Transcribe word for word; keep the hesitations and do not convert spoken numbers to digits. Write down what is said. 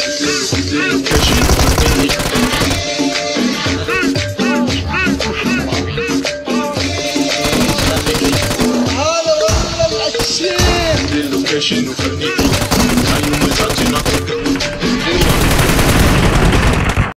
لوكاشن وفني هذا والله الشيء لوكاشن وفني أيوة مزاجي ناطق